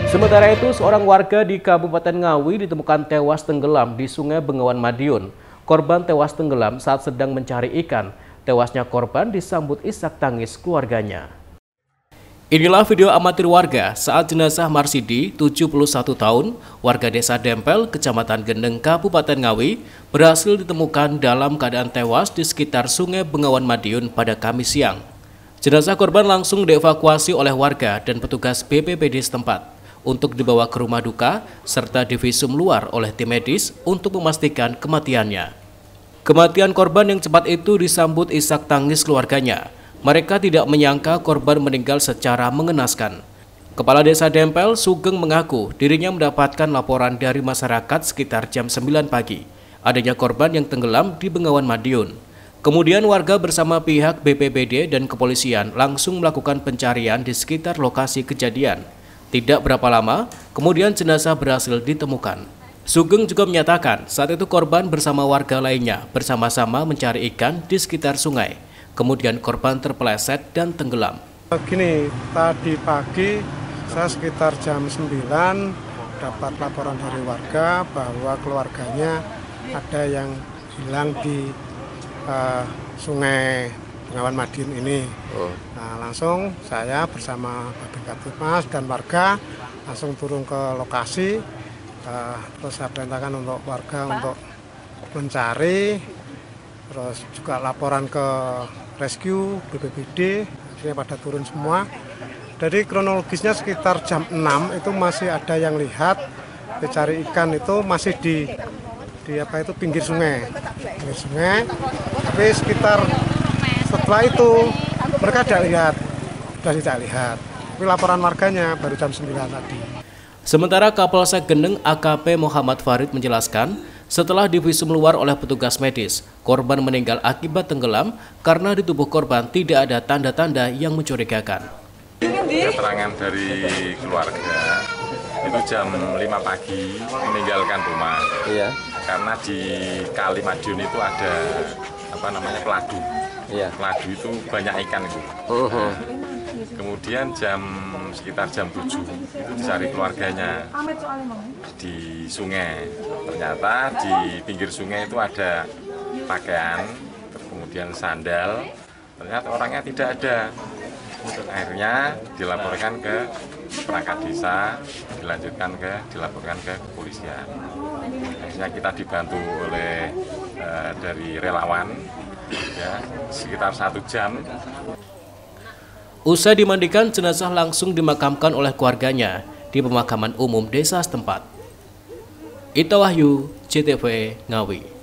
Sementara itu, seorang warga di Kabupaten Ngawi ditemukan tewas tenggelam di Sungai Bengawan Madiun. Korban tewas tenggelam saat sedang mencari ikan. Tewasnya korban disambut isak tangis keluarganya. Inilah video amatir warga saat jenazah Marsidi, 71 tahun, warga desa Dempel, Kecamatan Gendeng, Kabupaten Ngawi, berhasil ditemukan dalam keadaan tewas di sekitar Sungai Bengawan Madiun pada Kamis siang. Jenazah korban langsung dievakuasi oleh warga dan petugas BPBD setempat untuk dibawa ke rumah duka serta divisum luar oleh tim medis untuk memastikan kematiannya. Kematian korban yang cepat itu disambut isak tangis keluarganya. Mereka tidak menyangka korban meninggal secara mengenaskan. Kepala Desa Dempel, Sugeng, mengaku dirinya mendapatkan laporan dari masyarakat sekitar jam 9 pagi. Adanya korban yang tenggelam di Bengawan Madiun. Kemudian warga bersama pihak BPBD dan kepolisian langsung melakukan pencarian di sekitar lokasi kejadian. Tidak berapa lama, kemudian jenazah berhasil ditemukan. Sugeng juga menyatakan saat itu korban bersama warga lainnya bersama-sama mencari ikan di sekitar sungai. Kemudian korban terpeleset dan tenggelam. Gini, tadi pagi saya sekitar jam 9 dapat laporan dari warga bahwa keluarganya ada yang hilang di Sungai Bengawan Madiun ini. Nah, langsung saya bersama Babin Kaptimas dan warga langsung turun ke lokasi. Terus saya perintahkan untuk warga untuk mencari, terus juga laporan ke rescue, BPBD, akhirnya pada turun semua. Jadi kronologisnya sekitar jam 6 itu masih ada yang lihat dicari ikan itu masih di pinggir sungai. Tapi sekitar setelah itu mereka sudah tidak lihat. Tapi laporan warganya baru jam 9 tadi. Sementara Kapolsek Gendeng AKP Muhammad Farid menjelaskan, setelah divisum luar oleh petugas medis, korban meninggal akibat tenggelam karena di tubuh korban tidak ada tanda-tanda yang mencurigakan. Keterangan dari keluarga itu jam 5 pagi meninggalkan rumah. Iya. Karena di Kali Madiun itu ada peladu. Iya. Peladu itu banyak ikan itu. Kemudian sekitar jam 7 itu dicari keluarganya di sungai. Ternyata di pinggir sungai itu ada pakaian, kemudian sandal. Ternyata orangnya tidak ada. Akhirnya dilaporkan ke perangkat desa, dilaporkan ke kepolisian. Akhirnya kita dibantu oleh dari relawan, ya, sekitar 1 jam. Usai dimandikan, jenazah langsung dimakamkan oleh keluarganya di pemakaman umum desa setempat. Ita Wahyu, CTV Ngawi.